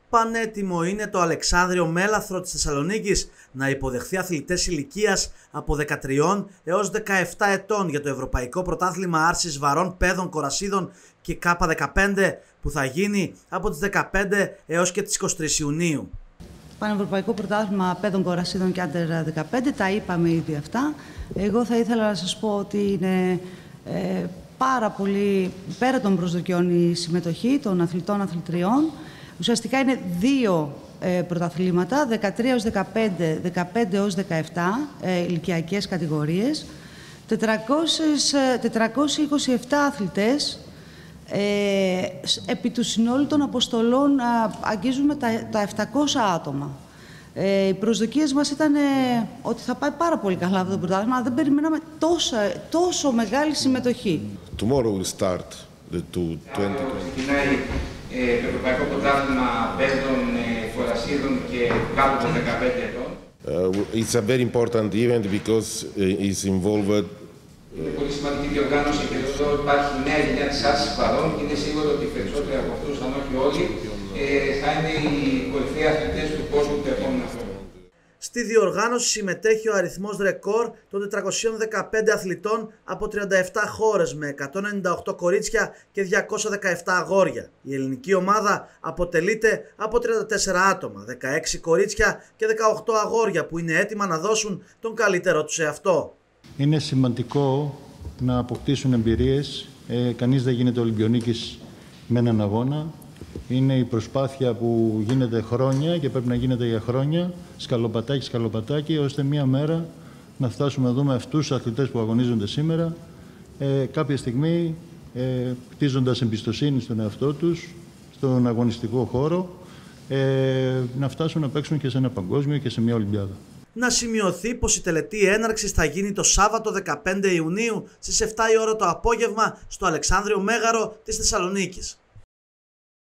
Πανέτοιμο είναι το Αλεξάνδριο Μέλαθρο της Θεσσαλονίκης να υποδεχθεί αθλητές ηλικίας από 13 έως 17 ετών για το Ευρωπαϊκό Πρωτάθλημα Άρσης Βαρών Παιδών Κορασίδων και K15 που θα γίνει από τις 15 έως και τις 23 Ιουνίου. Πανευρωπαϊκό Πρωτάθλημα Παιδών Κορασίδων και Άντερ 15, τα είπαμε ήδη αυτά. Εγώ θα ήθελα να σας πω ότι είναι πάρα πολύ πέρα των προσδοκιών η συμμετοχή των αθλητών αθλητριών. Ουσιαστικά είναι δύο πρωταθλήματα, 13 έως 15, 15 έως 17 ηλικιακές κατηγορίες, 427 αθλητές. Επί του συνόλου των αποστολών αγγίζουμε τα 700 άτομα. Οι προσδοκίες μας ήταν ότι θα πάει πάρα πολύ καλά αυτό το πρωτάθλημα, αλλά δεν περιμέναμε τόσο μεγάλη συμμετοχή. Tomorrow will start the 2020. Ξεκινάει το Ευρωπαϊκό Πρωτάθλημα Παιδών Κορασίδων και κάτω των 15 ετών. It's a very important event because it's involved. Είναι πολύ σημαντική διοργάνωση και εδώ υπάρχει νέα γενιά της Άρσης Βαρών και είναι σίγουρο ότι οι περισσότεροι από αυτούς, αν όχι όλοι, θα είναι οι κορυφαίοι αθλητές του κόσμου του επόμενου χρόνου. Στη διοργάνωση συμμετέχει ο αριθμός ρεκόρ των 415 αθλητών από 37 χώρες με 198 κορίτσια και 217 αγόρια. Η ελληνική ομάδα αποτελείται από 34 άτομα, 16 κορίτσια και 18 αγόρια που είναι έτοιμα να δώσουν τον καλύτερό τους εαυτό. Είναι σημαντικό να αποκτήσουν εμπειρίες. Κανείς δεν γίνεται Ολυμπιονίκης με έναν αγώνα. Είναι η προσπάθεια που γίνεται χρόνια και πρέπει να γίνεται για χρόνια, σκαλοπατάκι, ώστε μία μέρα να φτάσουμε να δούμε αυτούς τους αθλητές που αγωνίζονται σήμερα, κάποια στιγμή κτίζοντας εμπιστοσύνη στον εαυτό τους, στον αγωνιστικό χώρο, να φτάσουν να παίξουν και σε ένα παγκόσμιο και σε μια Ολυμπιάδα. Να σημειωθεί πως η τελετή έναρξης θα γίνει το Σάββατο 15 Ιουνίου στις 7 η ώρα το απόγευμα στο Αλεξάνδριο Μέγαρο της Θεσσαλονίκης.